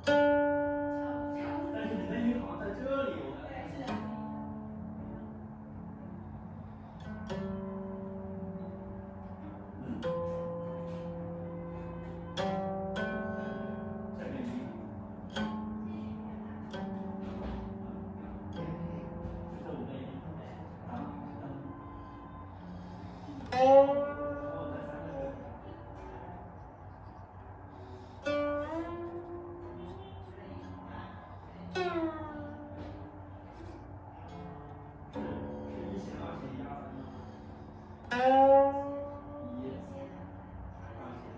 但是你的音好像在这里，我看。这个音。这五个音。然后再三个是。是一弦、二弦、一二三。一、二弦。